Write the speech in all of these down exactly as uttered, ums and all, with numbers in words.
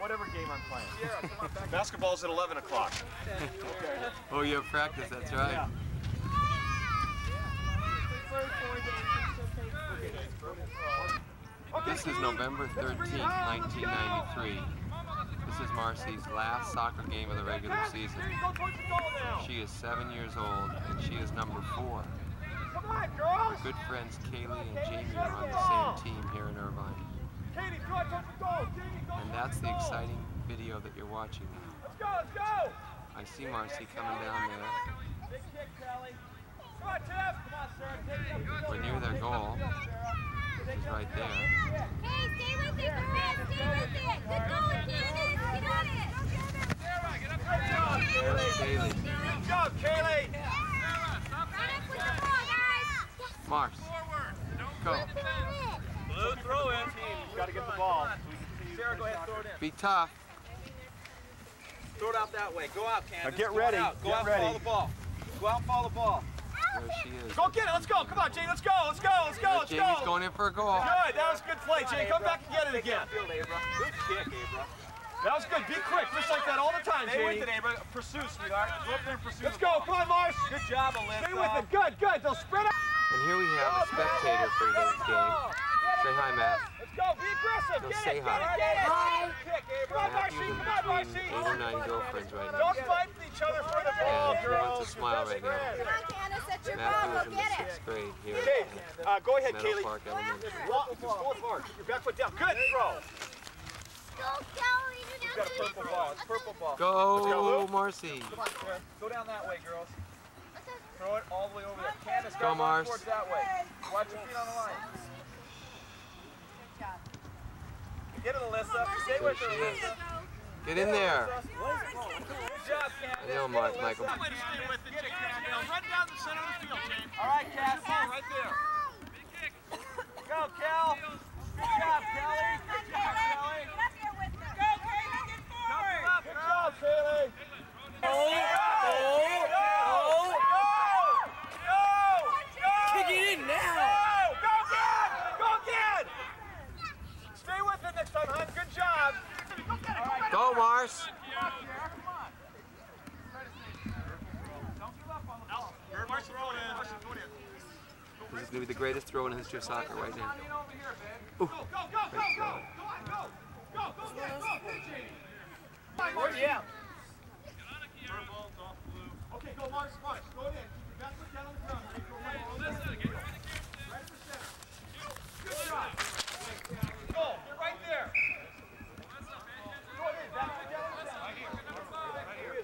whatever game I'm playing. Basketball's at eleven o'clock. Okay. Oh, you have practice, that's right. Yeah. This is November thirteenth, nineteen ninety-three. This is Marcy's last soccer game of the regular season. She is seven years old, and she is number four. Her good friends Kaylee and Jamie are on the same team here in Irvine. And that's the exciting video that you're watching now. Let's go, let's go! I see Marcy coming down there. Big kick, Kelly. Come on, Tiff! Come on, Sarah. We're near their goal. Which is right there. Hey, stay with it, Chris! Stay with it! Good going, Candace! Get on it! Sarah, get up there! There's Kaylee. Good job, Kaylee! Run up with the ball, guys! Mars, go. Blue, throw in. You got to get the ball. Sarah, go ahead and throw it in. Be tough. Throw it out that way. Go out, Candace. Now get Go ready. Out. Go Get out ready. and follow the ball. Go out and follow the ball. There she is. Go get it. Let's go. Come on, Jane. Let's go. Let's go. Let's go. Let's Jamie's go. going in for a goal. Good. That was a good play, Jane. Come back and get it again. Field, Abra. Good kick, Abra. That was good. Be quick. Just like that all the time, Stay with Janie. it, Abra. Pursue, sweetheart. Go up there and pursue. Let's go. Come on, Mars. Good job, Alyssa. Stay with it. Good. Good. They'll spread out. And here we have a spectator for today's game. Say hi, Matt. Let's go. Be aggressive. So Get say it. hi. Get it. Get it. Hi. Kick, Abra. Come on, Matthew's Marcy. in Come on, Marcy. between eight or nine girlfriends right now. Don't fight with each other for the ball, And he girls. wants to smile right now. Come on, Candace, that's your ball. Matthew Go is in the get it. sixth grade here Okay. at Uh, go ahead, Meadow Kaylee. Park Elementary. Walk. Just go forward. Keep your back foot down. Good throw. Go, Kelly. You got a purple ball. It's purple ball. Go, Marcy. Come on, Sarah. Go down that way, girls. Throw it all the way over there. Candace, Go, go Mars. towards that way. Watch your feet on the line. Get it, Alyssa. Stay with her, There she is. Alyssa. Get in there. Good job, Candace. I know, Get Mar it, Michael. Alyssa. Way to stay with it, Jane. Now run down the center of the field, Jane. All right, Cass. Right there. Go, Cal. Good job, Kelly. Good job, Kelly. Get up here with her. Go, Kelly. Get forward. Good job, Kelly. Go. Oh, Go. Go. Go. kick it in now! Go. Go again. Go again. Stay with it next time, hon. Good job. All right. Go, Mars. Marcy, throw it in. Marcy, throw it in. This is going to be the greatest throw in the history of soccer right now. Ooh, Go, go, go, great go, throw. go, go, go, go, get it, go, go, Jamie. Where's he out? Purple, off blue. Okay, go, Mars, Mars. Go in. Keep your back foot down on the ground. Right, go right in the center. Right in the center. Good shot. Go, get right there. Go in, back foot down on the ground. Right here. Right here.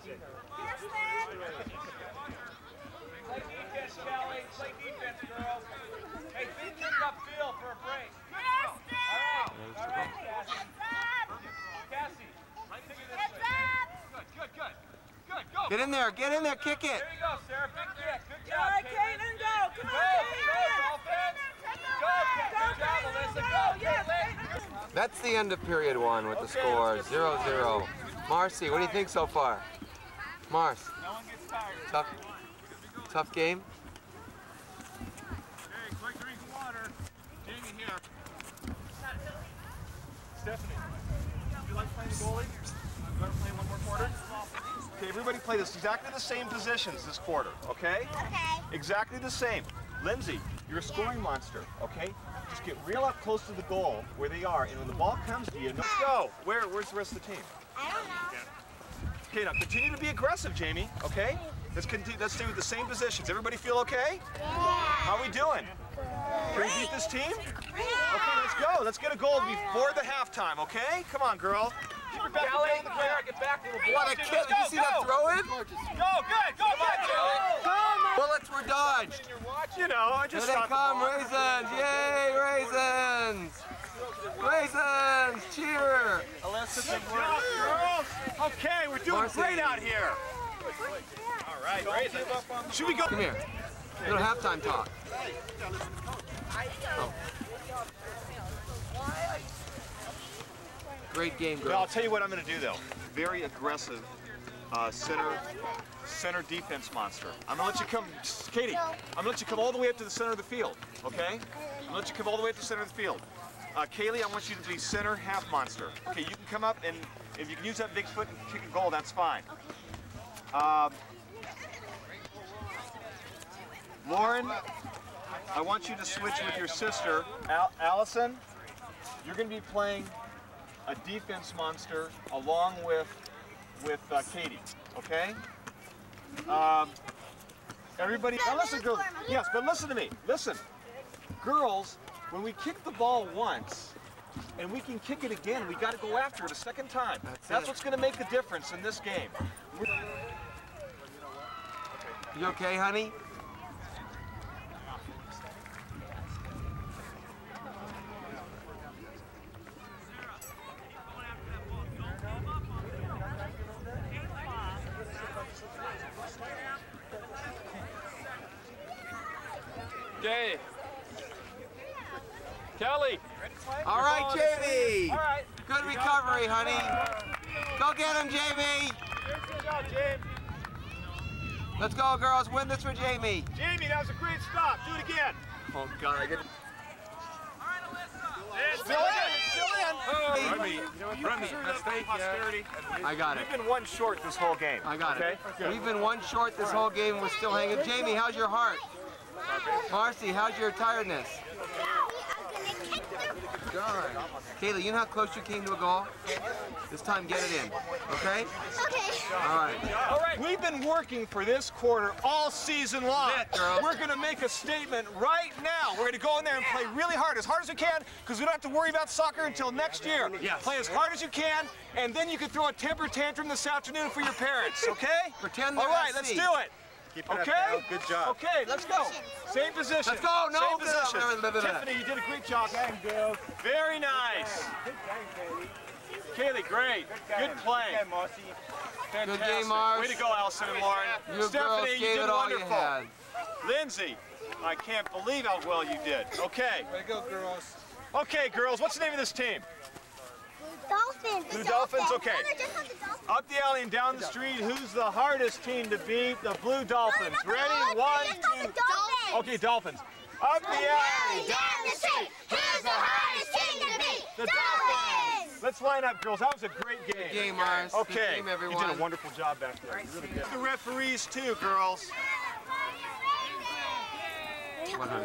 Play defense, Kelly. Play defense, girls. Hey, think kick upfield for a break. Good throw. All right. All right, Cassie. Cassie. Take it this way. Good, good, good. Good, go. Get in there. Get in there. Kick it. There you go, Sarah. Big kick. Good job, All right, Caitlin. Caitlin, go! Come Go, on, go, Dolphins. Go, good job, Alyssa. Go, Caitlin. That's the end of period one with the score zero zero. Marcy, what do you think so far? Mars, No one gets tired. tough, tough game? Hey, quick drink of water. Jamie here. Stephanie, you like playing the goalie? You want to play one more quarter? Okay, everybody play this exactly the same positions this quarter, okay? Okay. Exactly the same. Lindsay, you're a scoring monster, okay? Just get real up close to the goal where they are, and when the ball comes to you, let's go. Where, where's the rest of the team? I don't know. Okay, now continue to be aggressive, Jamie, okay? Let's continue, let's stay with the same positions. Everybody feel okay? Yeah. How are we doing? Can we beat this team? Okay, let's go. Let's get a goal before the halftime, okay? Come on, girl. Keep your back Kelly, down the ground. Sarah, get back, little boy. What a kick. Did you see that throw in? Go, good. Go, good, Kelly. Bullets were dodged. You know, I Here just they shot the come, ball. raisins. Yay, raisins. Raisins, cheer. Alyssa, good job, girls. Okay, we're doing Marcy. great out here. All right, raisins. Should we go? Come here. Little halftime talk. Oh. Great game, Well, I'll girls. tell you what I'm going to do, though. Very aggressive uh, center center defense monster. I'm going to let you come, Katie, I'm going to let you come all the way up to the center of the field, okay? I'm going to let you come all the way up to the center of the field. Uh, Kaylee, I want you to be center half monster. Okay, you can come up and if you can use that big foot and kick a goal, that's fine. Um, Lauren, I want you to switch with your sister, Al Allison. You're going to be playing a defense monster along with with uh, Katie. Okay? Um, everybody, now listen, girls. Yes, but listen to me. Listen, girls. When we kick the ball once, and we can kick it again, we got to go after it a second time. That's, That's it. what's going to make the difference in this game. We're You okay, honey? Okay. Kelly. All right, Jamie. All right. Good recovery, honey. Go get him, Jamie. Good job, James. Let's go, girls. Win this for Jamie. Jamie, that was a great stop. Do it again. Oh, God. I get it. Still in. Still in. Remy, Remy, mistake, posterity. I got it. We've been one short this whole game. I got okay? it. We've been one short this whole game. We're still hanging. Jamie, how's your heart? Marcy, how's your tiredness? Darn. Kaylee, you know how close you came to a goal? This time, get it in. Okay? Okay. All right. All right. We've been working for this quarter all season long. That's it, girls. We're going to make a statement right now. We're going to go in there and play really hard, as hard as we can, because we don't have to worry about soccer until next year. Yes. Play as hard as you can, and then you can throw a temper tantrum this afternoon for your parents, okay? Pretend All they're right, at let's sea. do it. Keep it up, Okay? Dale. Good job. Okay, let's go. Same position. Let's go. No, Same blah, blah, position. blah, blah, blah. Tiffany, you did a great job. Very nice. Kaylee, great. Good play. Good game, Mars. Way to go, Allison and Lauren. You girls Stephanie, you gave did it all wonderful. you had. Lindsay, I can't believe how well you did. Okay. Way to go, girls. Okay, girls, what's the name of this team? Dolphins. Blue Dolphins, okay. No, no, just have the Dolphins. Up the alley and down the street, who's the hardest team to beat? The Blue Dolphins. No, no, Ready? no, no, One, just call two. the Dolphins. Okay, Dolphins. Up the alley. Down the street. Who's the hardest team to beat? The Dolphins. Let's line up, girls. That was a great game. Good game, Mars. Good Okay, game, you everyone. did a wonderful job back there. You really did. The referees too, girls. What, honey?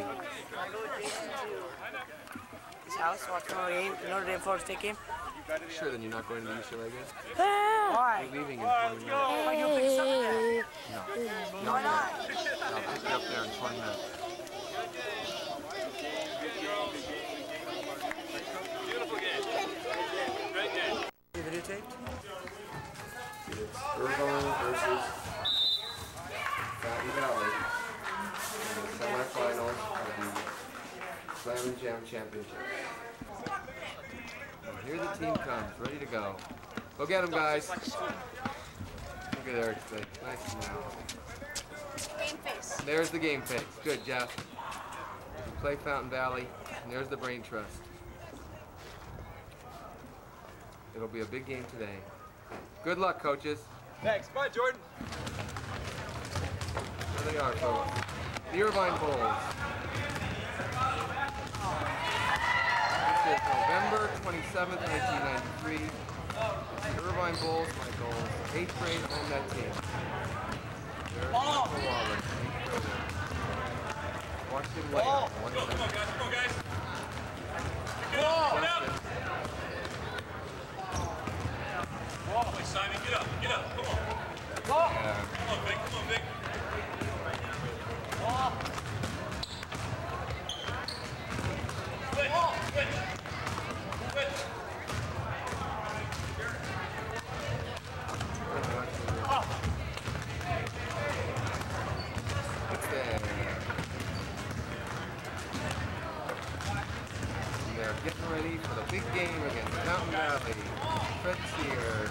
This house, watch tomorrow game, Notre Dame, Florida State game. Sure, then you're not going to the U C L A game? Why? You're leaving in twenty minutes. Why you pick something there? No. Why not? I'll pick you up there in twenty minutes. Beautiful game. Great game. Videotaped? It's Irvine versus Fountain Valley in the semifinals of the Slam and Jam Championship. And here the team comes, ready to go. Go get them, guys. Look at Eric's face. Nice smile. Game face. There's the game face. Good, Jeff. We play Fountain Valley, and there's the Brain Trust. It'll be a big game today. Good luck, coaches. Thanks. Bye, Jordan. There they are, folks. The Irvine Bulls. This is November twenty-seventh, nineteen ninety-three. The Irvine Bulls, my goals. Eighth grade on that team. There's Michael Wallace, eighth grader. Washington Way. Ball. One Come on, second. guys. Come on, guys. Ball. Get up. Wait, Simon, get up. Get up. Come on. Yeah. Come on, Vic. Come on, Vic. Switch. Switch. Switch. What's there? And they're getting ready for the big game against Mountain Valley. Fred's here.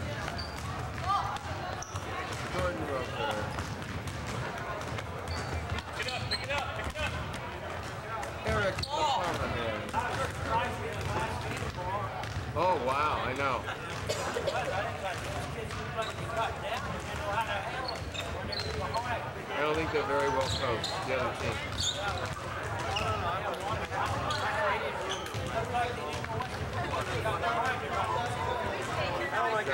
Jordan Roker. Pick it up. Pick it up. Pick it up. Eric Palmer here. Oh wow, I know. I don't think they're very well coached, the other team.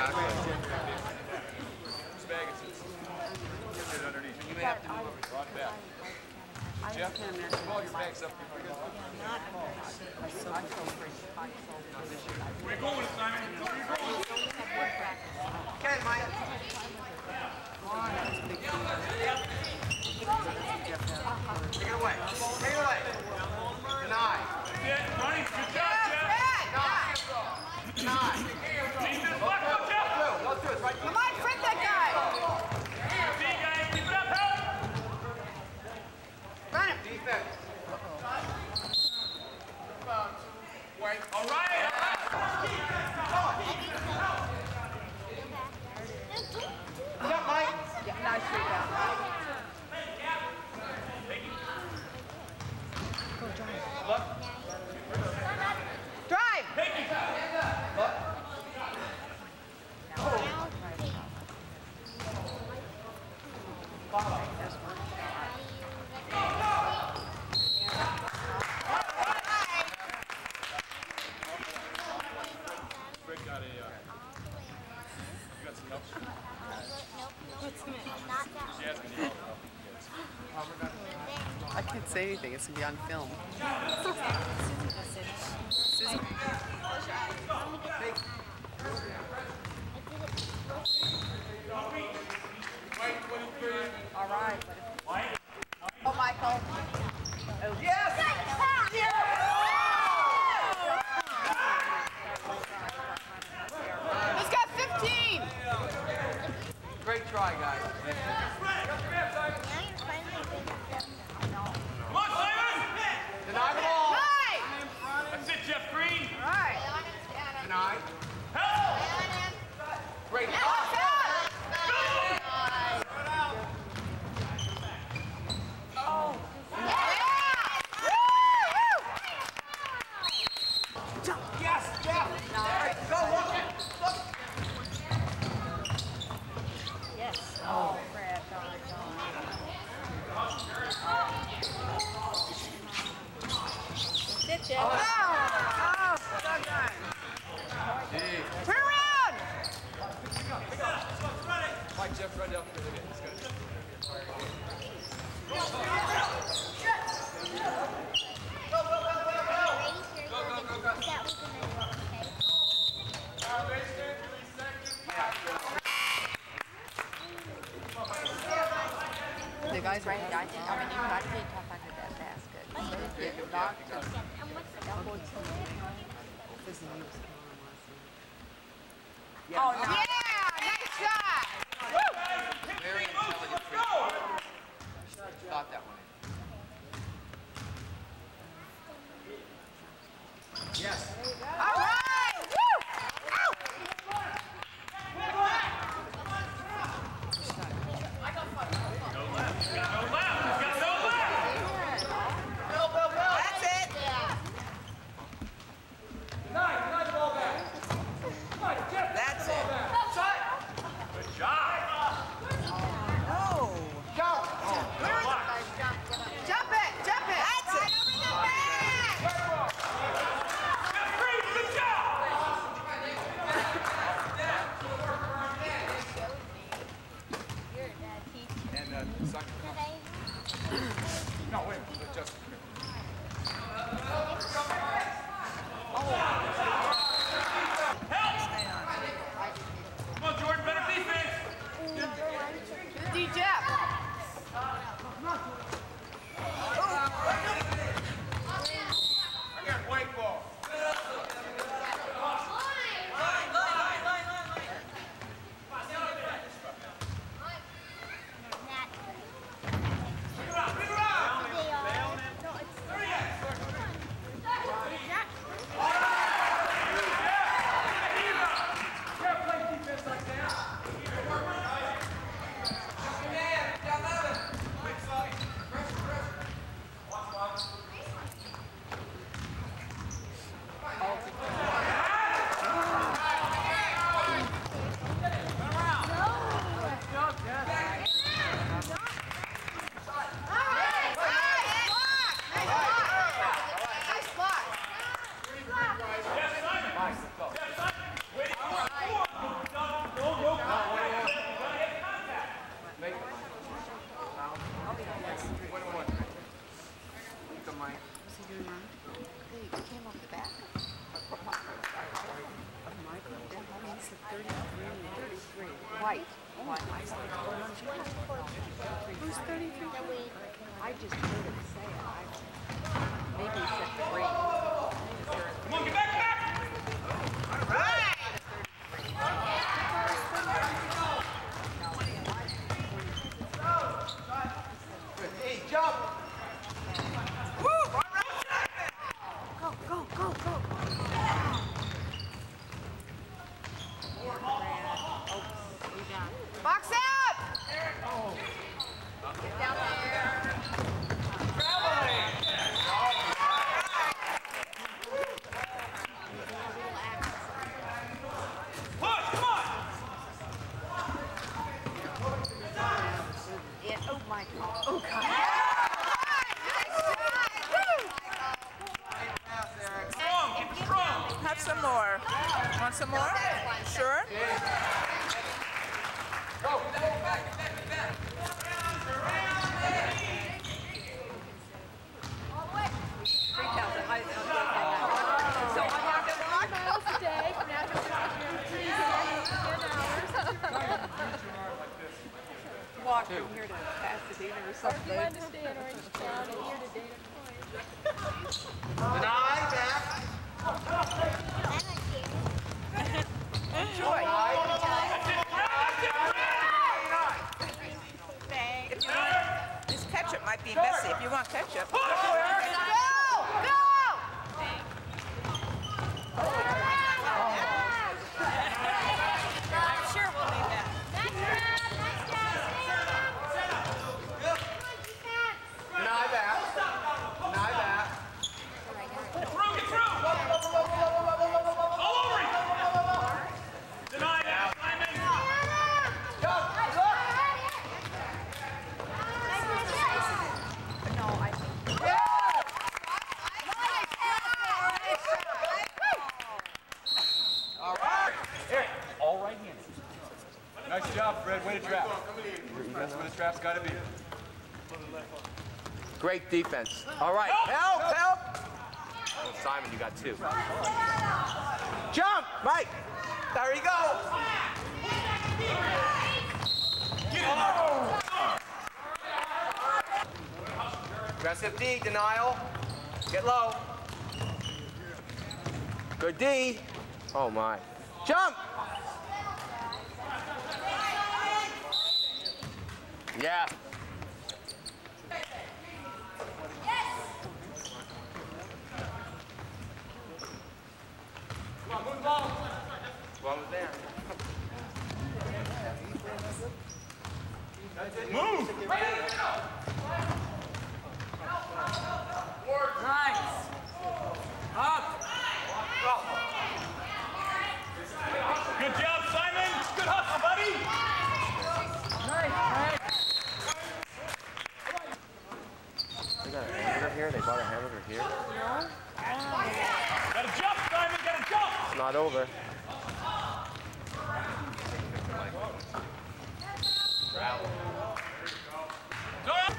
Exactly. Whose bag is this? Get it underneath. You may have to move it. Brought back. Jeff, pull your bags up. Where you going, Simon? Where you going? Okay, Mike. Take it away. Take it away. Deny. Money, good job, Jeff. Deny. Defense, block up, Jeff. Go through it. Right. Come on, print that guy. See, guys, keep it up, help. Run him. Defense. All right, all right. What's up, Mike? Yeah, nice straight down. Go drive. Drive! Greg got a, uh, you got some help? She asked me to help. I can't say anything. It's going to be on film. Susie. All right. Oh, Michael. Oh. Yes! He's got fifteen. Great try, guys. Come on, Simon! Deny the ball. Right. That's it, Jeff Green. Right. Deny. Help! Great. Yes, Jeff. All right, go, look it. Look. Yes. Oh, Brad, darn, Sit, Jeff. Oh, oh, so done. Turn around. Mike, Jeff, right down there. He's got it. The guy's right. I think. I mean, you got to be tough under that basket. So if you knock to elbow to This is you. Oh, no. Yeah! Nice shot! Very intelligent. Thought that one. Yes. All right! Woo! Ow! That's it! Deny, deny the ball back. Come on, Jeff. That's it. White. White. Who's thirty-three? I just heard him say it. I, maybe he said three. Come on, get back, back! All right! Hey, jump! Woo! Go, go, go, go! Box out! Get down there. Push, come on! Yeah, oh my God. Oh God. Strong, keep it strong! Have some more. Want some more? Sure? Go, go back, get back, get back! Three counts. I, so I have to walk miles a day from now to walk from here to Pasadena or something. You understand Orange County, here to Dana Point. Deny, back! Enjoy. If you want, this ketchup might be messy. If you want ketchup. Go! Go! I'm sure we'll need that. Deny back. Deny back. Get through, get through! All over it! Deny that, Simon! Jump, look! No, I think. All right. Here, all right-handed. Nice job, Fred. Way to trap. That's where the trap's got to be. Great defense. All right, help, help! Oh, Simon, you got two. Jump, Mike. There you go. Aggressive D, denial. Get low. Good D. Oh my. Jump! Yeah. Come on, move the ball. Ball was there. Move! Nice. Up. Good job, Simon. Good hustle, buddy. Nice. They got a hamburger here. They bought a hamburger here. Gotta jump, Simon. Gotta jump. It's not over. Go up.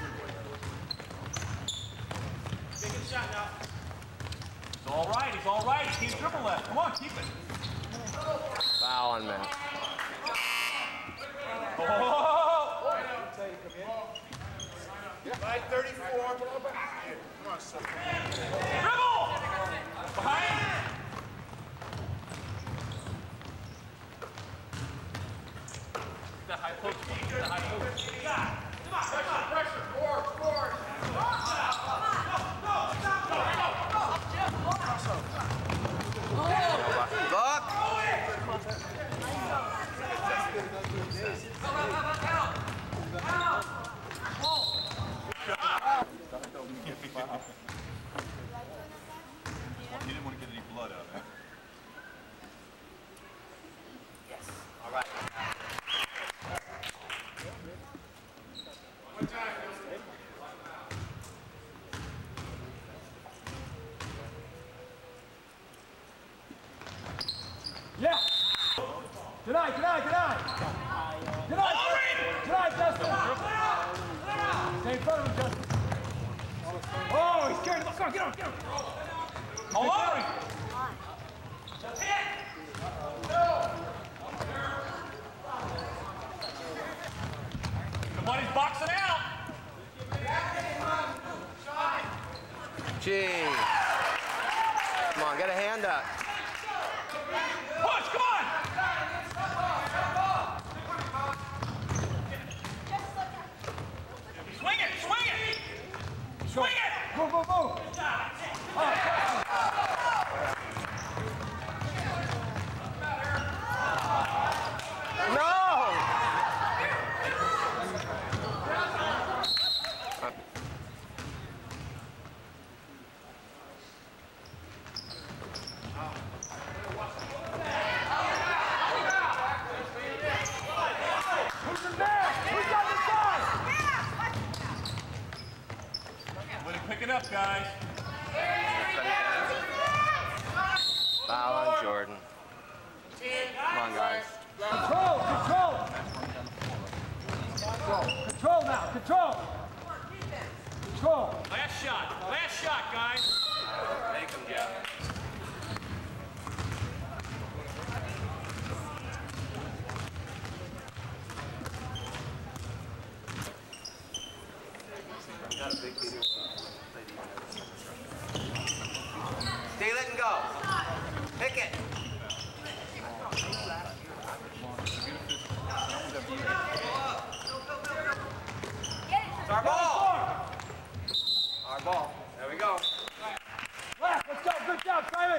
Take a shot now. It's all right. It's all right. Keep dribble left. Come on, keep it. Foul on Matt. Oh! Line thirty-four. Come on, son. Dribble! Behind. The high post. The high post. Come on, pressure, pressure. Forward, forward. You didn't want to get any blood out of it. All right. Yeah. Deny, deny, deny. Deny, deny, Justin. Stay in front of him, Justin. Oh, he's carrying the ball. Come on, get on, get on. All over him. Jeez. Come on, get a hand up. Push, come on! Swing it, swing it! Swing it! Move, move, move! No! Who's in there? Who's on the side? Way to pick it up, guys. Foul on Jordan. Come on, guys. Control, control! Control, control now, control! Control! Last shot, last shot, guys. Make him, Jeff. Stay lit and go. Pick it. It's our ball. Our ball. There we go. Left, let's go, good job, Simon!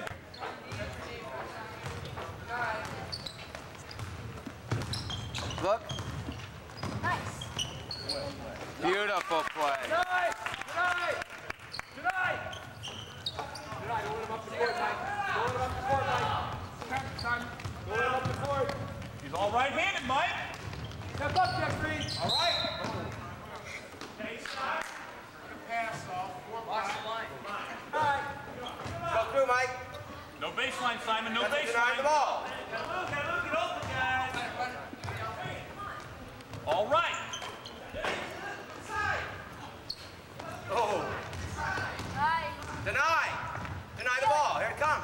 Look. Nice. Beautiful play. Tonight! Tonight! Tonight! Tonight, don't let him up the court, Mike. Don't let him up the court, Mike. Okay, Simon. Don't let him up the court. He's all right-handed, Mike. Step up, Jeffrey. All right. All right. Go through, Mike. No baseline, Simon, no Deny the baseline. ball. All right. Oh. Nice. Deny. Deny the ball. Here it comes.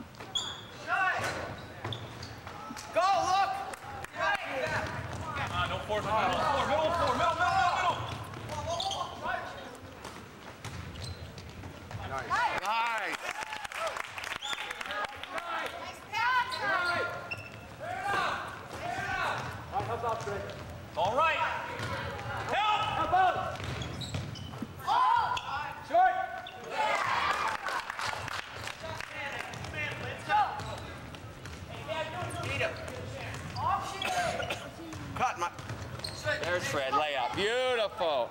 Go, look. Uh, no force. Middle floor, middle floor, middle, middle, middle, middle. Nice. Nice. All right, help out, Trey. All right. Help! Help out. Short. Beat him. Cut, my. There's Fred. Layup. Beautiful.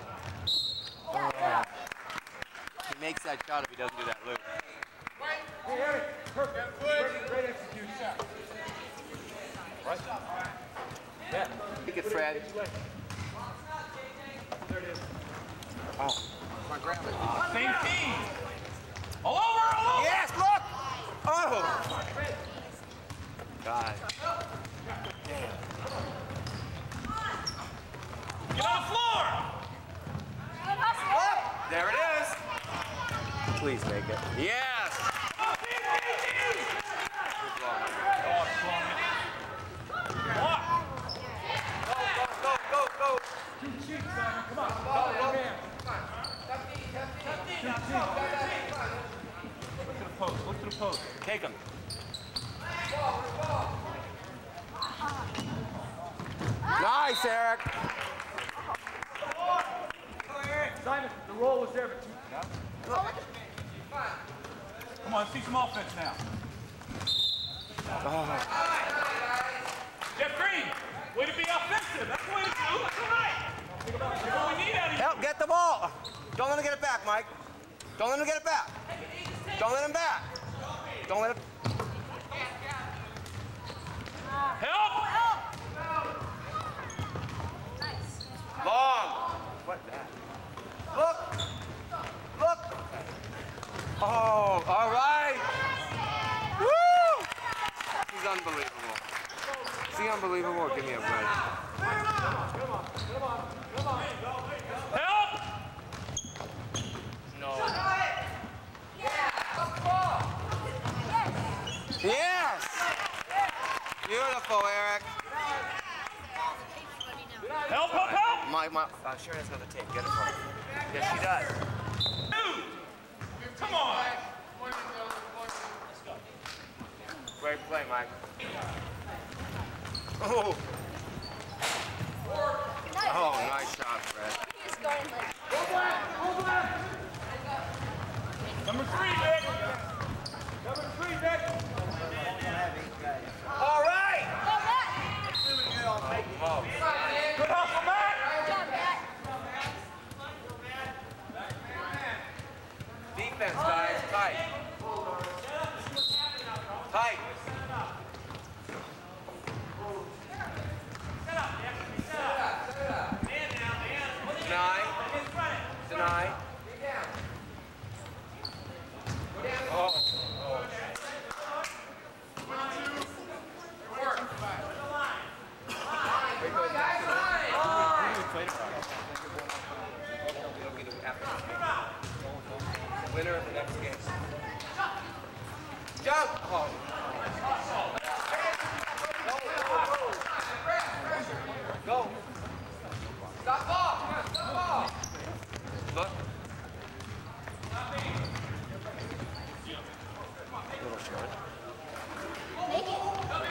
He makes that shot if he doesn't do that loop. Hey, Eric. Perfect. Great, great execution. Right? Yeah. Pick it, Fred. Oh. Come on, grab it. Same team. All over, all over. Yes, look! Oh! God. Get on the floor. Oh, there it is. Please make it. Yes! Walk. Go, go, go! Two cheeks, Simon. Come on. Go, go, man. Look to the post, look to the post. Take him. Nice, Eric. Simon, the roll was there, but two. Come on, see some offense now. Jeff Green, way to be offensive. That's the way to do it. That's all right. That's what we need out of you. Help, get the ball. Don't let him get it back, Mike. Don't let him get it back. Don't let him back. Don't let him. Help! Long. What that? Look. Look. Oh, all right. Woo! He's unbelievable. Is he unbelievable? Give me a break. Help! No. Yes! Beautiful, Eric. Help, help, help! My, my, uh, Sharon has another tape. Get it for me. Yes, she does. Two. Come on! Great play, Mike. Oh! Oh, nice shot, Fred. He's going like. Number three, Vic! Number three, Vic! All right! Go, Matt! Oh, Good hustle, Matt! Good job, Matt. defense, guys. Tight. Tight. Deny. Deny. Oh. Winner of the next game. Jump! Oh. Go. Stop ball! Stop ball! Look. Little short. Make it.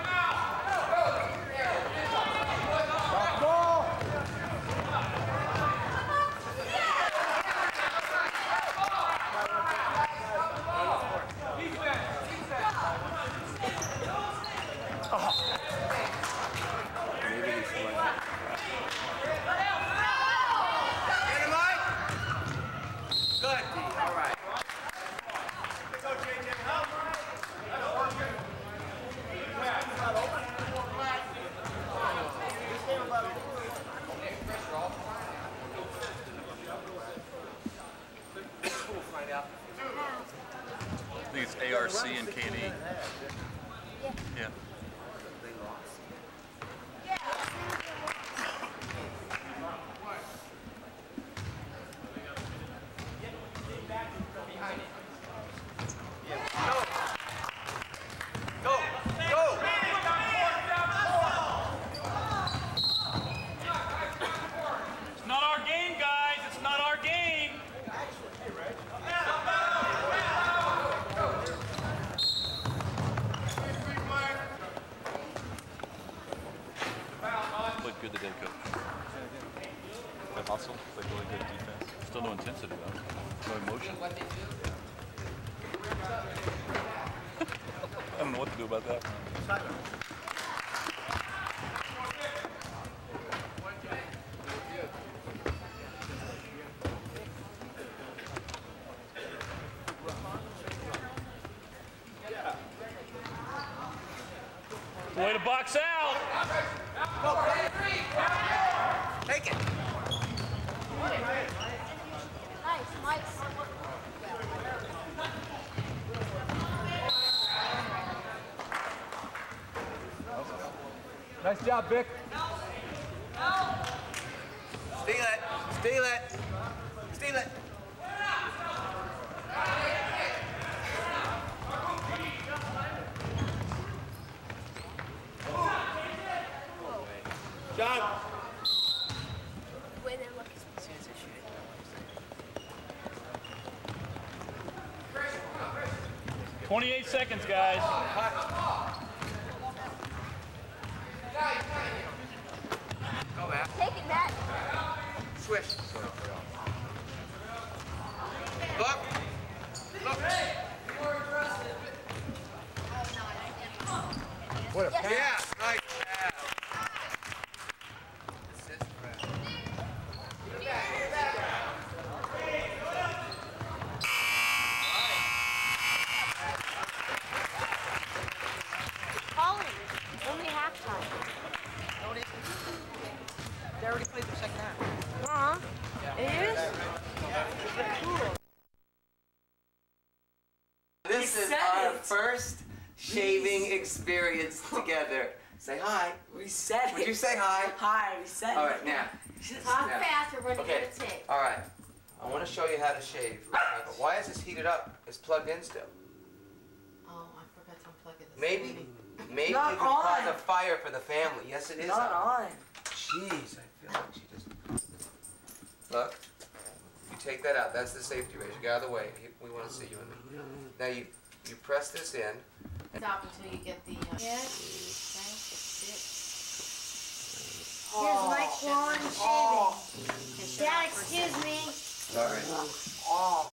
I think it's A R C and K and E. Yeah. It's not our game, guys. It's not our game. Played good today, coach. Good hustle, played really good defense. Still no intensity though. No emotion. I don't know what to do about that. Way to box out. Take it. Nice, nice. Nice job, Vic. Steal it. Steal it. Steal it. John. The way they look is as soon as they shoot it. twenty-eight seconds, guys. Go back. Take it, Matt. Swish. Look. Look. What a pass. Yeah, nice pass. Assist, Fred. Colin, it's only halftime. They already played their second half. Uh-huh. It is? Cool. This is our first shaving experience together. Say hi. We said it. Would you say hi? Hi, we said All it. right, now. Talk now. faster, we're Okay. gonna take. All right. I want to show you how to shave. Why is this heated up? It's plugged in still. Oh, I forgot to unplug it. Maybe, maybe it Not could cause on. a fire for the family. Yes, it is Not on. Jeez, I feel like she just. Look. You take that out. That's the safety razor. Get out of the way. We want to see you in there. Now you you press this in. Stop until you get the. Uh, Yes. Okay. Here's my claw and shaving. Dad, excuse me. Sorry.